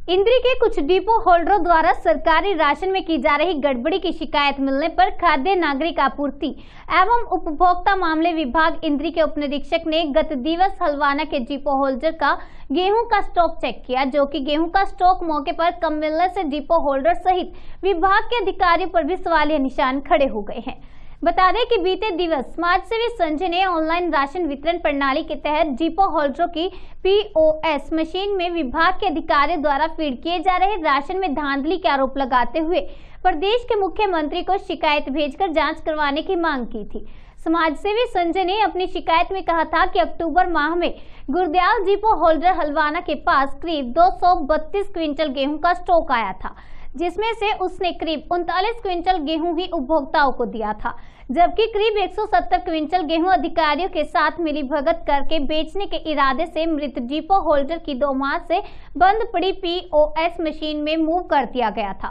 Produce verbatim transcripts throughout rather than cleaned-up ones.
इंद्री के कुछ डिपो होल्डरों द्वारा सरकारी राशन में की जा रही गड़बड़ी की शिकायत मिलने पर खाद्य नागरिक आपूर्ति एवं उपभोक्ता मामले विभाग इंद्री के उप निरीक्षक ने गत दिवस हल्द्वानी के डिपो होल्डर का गेहूं का स्टॉक चेक किया, जो कि गेहूं का स्टॉक मौके पर कम मिलने से डिपो होल्डर सहित विभाग के अधिकारियों पर भी सवालिया निशान खड़े हो गए हैं। बता दें कि बीते दिवस समाजसेवी संजय ने ऑनलाइन राशन वितरण प्रणाली के तहत डिपो होल्डरों की पीओएस मशीन में विभाग के अधिकारियों द्वारा फीड किए जा रहे राशन में धांधली के आरोप लगाते हुए प्रदेश के मुख्यमंत्री को शिकायत भेजकर जांच करवाने की मांग की थी। समाजसेवी संजय ने अपनी शिकायत में कहा था कि अक्टूबर माह में गुरदयाल डिपो होल्डर हल्द्वानी के पास करीब दो सौ बत्तीस क्विंटल गेहूं का स्टॉक आया था, जिसमें से उसने करीब उनतालीस क्विंटल गेहूं ही उपभोक्ताओं को दिया था, जबकि करीब एक सौ सत्तर क्विंटल गेहूं अधिकारियों के साथ मिलीभगत करके बेचने के इरादे से मृत डिपो होल्डर की दो माह से बंद पड़ी पीओएस मशीन में मूव कर दिया गया था।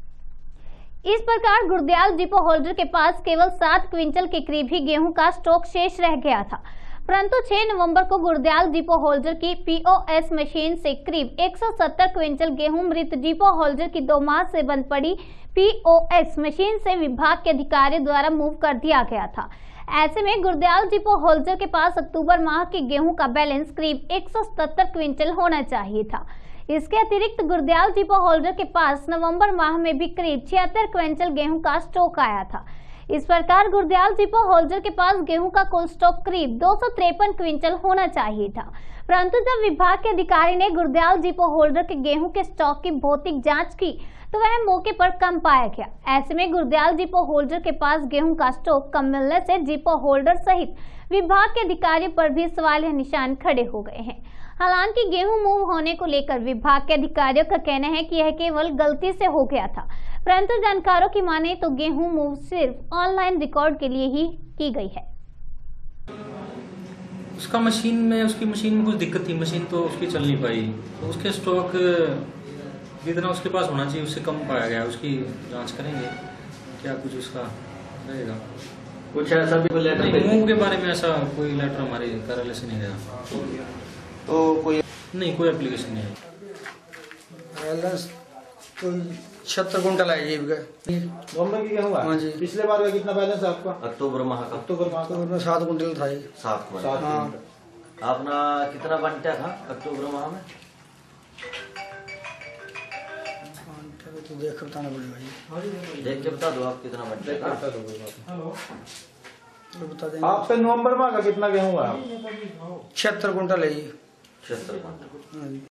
इस प्रकार गुरदयाल डिपो होल्डर के पास केवल सात क्विंटल के करीब ही गेहूं का स्टॉक शेष रह गया था, परंतु छह नवंबर को गुरदयाल डिपो होल्डर की पीओएस मशीन से करीब एक सौ सत्तर क्विंटल गेहूं मृत डिपो होल्डर की दो माह से बंद पड़ी पीओएस मशीन से विभाग के अधिकारियों द्वारा मूव कर दिया गया था। ऐसे में गुरदयाल डिपो होल्डर के पास अक्टूबर माह के गेहूं का बैलेंस करीब एक सौ सत्तर क्विंटल होना चाहिए था। इसके अतिरिक्त गुरदयाल डिपो होल्डर के पास नवंबर माह में भी करीब छिहत्तर क्विंटल गेहूं का स्टॉक आया था। इस प्रकार गुरदयाल डिपो होल्डर के पास गेहूं का कुल स्टॉक करीब दो सौ तिरपन क्विंटल होना चाहिए था, परंतु जब विभाग के अधिकारी ने गुरदयाल डिपो होल्डर के गेहूं के स्टॉक की भौतिक जांच की तो वह मौके पर कम पाया गया। ऐसे में गुरदयाल डिपो होल्डर के पास गेहूं का स्टॉक कम मिलने से डिपो होल्डर सहित विभाग के अधिकारियों पर भी सवालिया निशान खड़े हो गए हैं। हालांकि गेहूं मूव होने को लेकर विभाग के अधिकारियों का कहना है कि यह केवल गलती से हो गया था, परंतु जानकारों की माने तो गेहूं मूव सिर्फ ऑनलाइन रिकॉर्ड के लिए ही की गई है। उसका मशीन में उसकी मशीन में कुछ दिक्कत थी, मशीन तो उसकी चल नहीं पाई, तो उसके स्टॉक जितना उसके पास होना चाहिए उससे कम पाया गया। उसकी जांच करेंगे क्या कुछ उसका रहेगा। कुछ ऐसा भी लेटर मूव के बारे में ऐसा कोई लेटर हमारे कार्यालय से नहीं गया, तो कोई नहीं कोई एप्लीकेशन नहीं है। तो छिहत्तर कुंटल है ये नवंबर की क्या हुआ? हाँ जी। पिछले बार का कितना बैलेंस है आपका? अक्टूबर माह का अक्टूबर माह का सात कुंटल था ये। सात सात हाँ। अपना कितना बनता था अक्टूबर माह में? तो देख बताना पड़ेगा, देख के बता दो आप कितना बनता था। तो बता देंगे। आपसे नवंबर माह का कितना गेहूँ हुआ? छिहत्तर कुंटल है ये। छिहत्तर कुंटल।